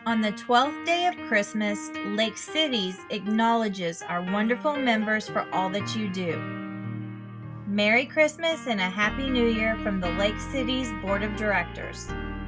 On the 12th day of Christmas, Lake Cities acknowledges our wonderful members for all that you do. Merry Christmas and a Happy New Year from the Lake Cities Board of Directors.